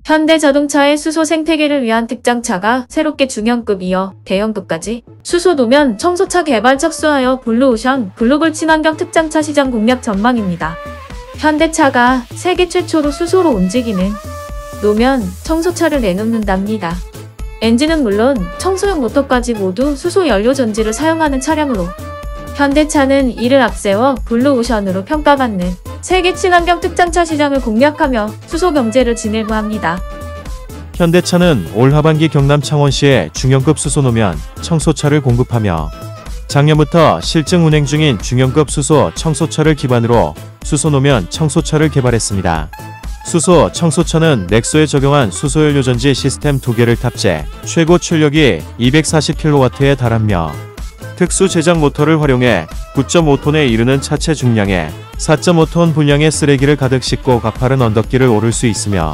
현대자동차의 수소 생태계를 위한 특장차가 새롭게 중형급 이어 대형급까지 수소 노면 청소차 개발 착수하여 블루오션 글로벌 친환경 특장차 시장 공략 전망입니다. 현대차가 세계 최초로 수소로 움직이는 노면 청소차를 내놓는답니다. 엔진은 물론 청소용 모터까지 모두 수소 연료 전지를 사용하는 차량으로 현대차는 이를 앞세워 블루오션으로 평가받는 세계 친환경 특장차 시장을 공략하며 수소 경제를 진일보합니다. 현대차는 올 하반기 경남 창원시에 중형급 수소 노면 청소차를 공급하며 작년부터 실증 운행 중인 중형급 수소 청소차를 기반으로 수소 노면 청소차를 개발했습니다. 수소 청소차는 넥소에 적용한 수소연료 전지 시스템 2개를 탑재, 최고 출력이 240kW에 달하며 특수 제작 모터를 활용해 9.5톤에 이르는 차체 중량에 4.5톤 분량의 쓰레기를 가득 싣고 가파른 언덕길을 오를 수 있으며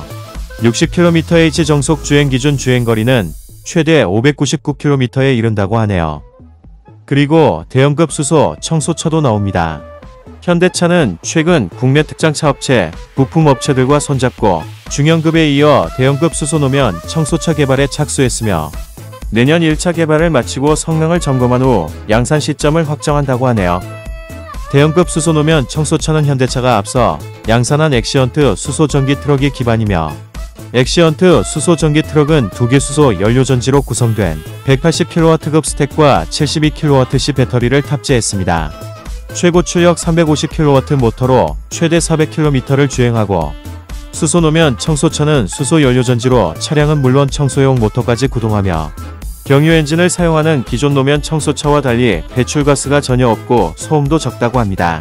60km/h 정속 주행 기준 주행거리는 최대 599km에 이른다고 하네요. 그리고 대형급 수소 청소차도 나옵니다. 현대차는 최근 국내 특장차 업체, 부품업체들과 손잡고 중형급에 이어 대형급 수소 노면 청소차 개발에 착수했으며 내년 1차 개발을 마치고 성능을 점검한 후 양산 시점을 확정한다고 하네요. 대형급 수소 노면 청소차는 현대차가 앞서 양산한 엑시언트 수소 전기 트럭이 기반이며 엑시언트 수소 전기 트럭은 2개 수소 연료 전지로 구성된 180kW급 스택과 72kWc 배터리를 탑재했습니다. 최고 출력 350kW 모터로 최대 400km를 주행하고 수소 노면 청소차는 수소 연료 전지로 차량은 물론 청소용 모터까지 구동하며 경유 엔진을 사용하는 기존 노면 청소차와 달리 배출가스가 전혀 없고 소음도 적다고 합니다.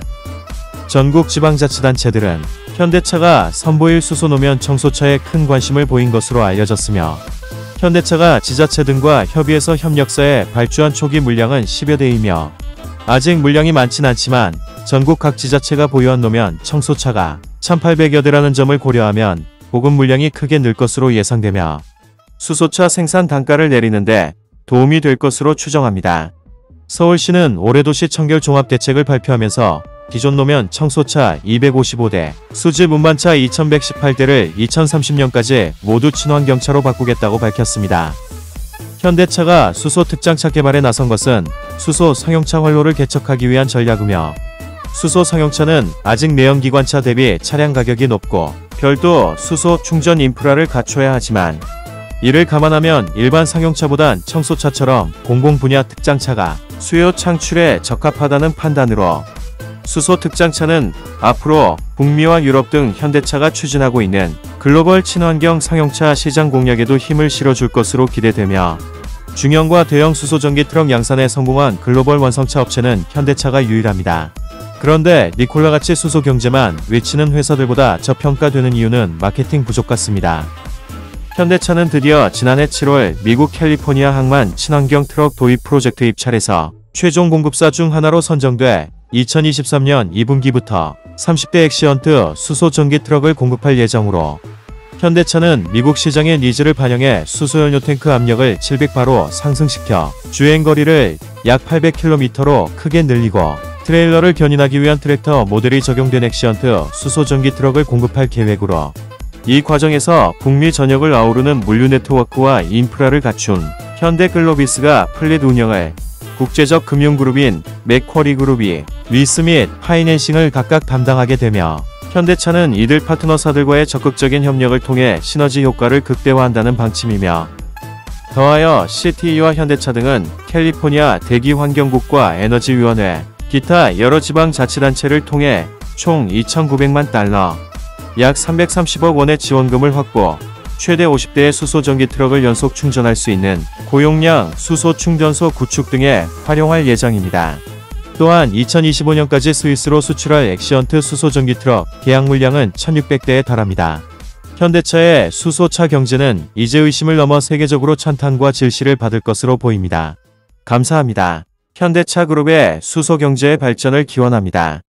전국 지방자치단체들은 현대차가 선보일 수소 노면 청소차에 큰 관심을 보인 것으로 알려졌으며 현대차가 지자체 등과 협의해서 협력사에 발주한 초기 물량은 10여 대이며 아직 물량이 많진 않지만 전국 각 지자체가 보유한 노면 청소차가 1800여 대라는 점을 고려하면 보급 물량이 크게 늘 것으로 예상되며 수소차 생산 단가를 내리는데 도움이 될 것으로 추정합니다. 서울시는 올해 도시 청결 종합대책을 발표하면서 기존 노면 청소차 255대, 수집 운반차 2118대를 2030년까지 모두 친환경차로 바꾸겠다고 밝혔습니다. 현대차가 수소 특장차 개발에 나선 것은 수소 상용차 활로를 개척하기 위한 전략이며 수소 상용차는 아직 내연기관차 대비 차량 가격이 높고 별도 수소 충전 인프라를 갖춰야 하지만 이를 감안하면 일반 상용차보단 청소차처럼 공공 분야 특장차가 수요 창출에 적합하다는 판단으로 수소 특장차는 앞으로 북미와 유럽 등 현대차가 추진하고 있는 글로벌 친환경 상용차 시장 공략에도 힘을 실어줄 것으로 기대되며 중형과 대형 수소 전기 트럭 양산에 성공한 글로벌 완성차 업체는 현대차가 유일합니다. 그런데 니콜라같이 수소 경제만 외치는 회사들보다 저평가되는 이유는 마케팅 부족 같습니다. 현대차는 드디어 지난해 7월 미국 캘리포니아 항만 친환경 트럭 도입 프로젝트 입찰에서 최종 공급사 중 하나로 선정돼 2023년 2분기부터 30대 엑시언트 수소 전기 트럭을 공급할 예정으로 현대차는 미국 시장의 니즈를 반영해 수소연료 탱크 압력을 700바로 상승시켜 주행거리를 약 800km로 크게 늘리고 트레일러를 견인하기 위한 트랙터 모델이 적용된 엑시언트 수소 전기 트럭을 공급할 계획으로 이 과정에서 북미 전역을 아우르는 물류 네트워크와 인프라를 갖춘 현대글로비스가 플릿 운영을 국제적 금융그룹인 맥쿼리 그룹이 리스 및 파이낸싱을 각각 담당하게 되며 현대차는 이들 파트너사들과의 적극적인 협력을 통해 시너지 효과를 극대화한다는 방침이며 더하여 CTE와 현대차 등은 캘리포니아 대기환경국과 에너지위원회, 기타 여러 지방자치단체를 통해 총 2,900만 달러, 약 330억 원의 지원금을 확보, 최대 50대의 수소 전기 트럭을 연속 충전할 수 있는 고용량 수소 충전소 구축 등에 활용할 예정입니다. 또한 2025년까지 스위스로 수출할 엑시언트 수소 전기 트럭 계약 물량은 1,600대에 달합니다. 현대차의 수소차 경제는 이제 의심을 넘어 세계적으로 찬탄과 질시를 받을 것으로 보입니다. 감사합니다. 현대차 그룹의 수소 경제의 발전을 기원합니다.